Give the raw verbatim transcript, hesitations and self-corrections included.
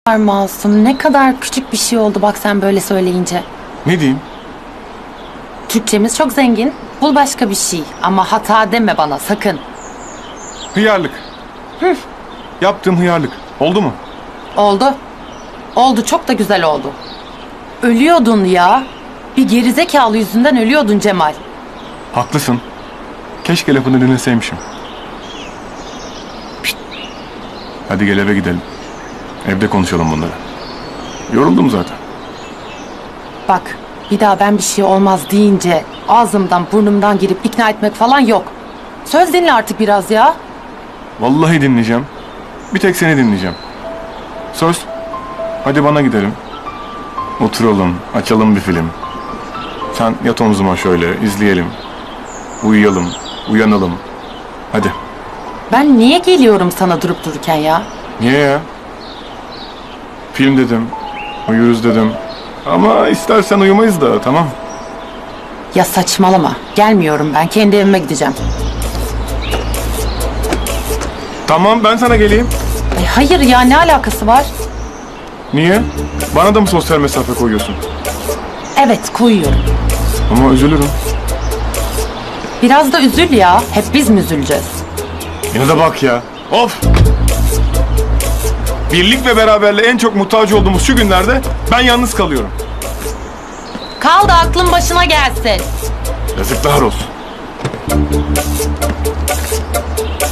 Masum, ne kadar küçük bir şey oldu bak sen böyle söyleyince. Ne diyeyim? Türkçemiz çok zengin. Bul başka bir şey. Ama hata deme bana sakın. Hıyarlık. Hı. Yaptığım hıyarlık. Oldu mu? Oldu. Oldu, çok da güzel oldu. Ölüyordun ya. Bir gerizekalı yüzünden ölüyordun Cemal. Haklısın. Keşke lafını dinleseymişim. Pişt. Hadi gel eve gidelim. Evde konuşalım bunları. Yoruldum zaten. Bak, bir daha ben bir şey olmaz deyince ağzımdan burnumdan girip ikna etmek falan yok. Söz dinle artık biraz ya. Vallahi dinleyeceğim. Bir tek seni dinleyeceğim. Söz. Hadi bana gidelim. Oturalım, açalım bir film. Sen yat omzuma şöyle, izleyelim. Uyuyalım, uyanalım. Hadi. Ben niye geliyorum sana durup dururken ya? Niye ya? Film dedim, uyuruz dedim. Ama istersen uyumayız da, tamam. Ya saçmalama. Gelmiyorum ben. Kendi evime gideceğim. Tamam, ben sana geleyim. Ay hayır ya, ne alakası var? Niye? Bana da mı sosyal mesafe koyuyorsun? Evet, koyuyorum. Ama üzülürüm. Biraz da üzül ya. Hep biz mi üzüleceğiz? Yine de bak ya. Of! Birlik ve beraberle en çok muhtaç olduğumuz şu günlerde ben yalnız kalıyorum. Kal da aklın başına gelsin. Yazıklar olsun.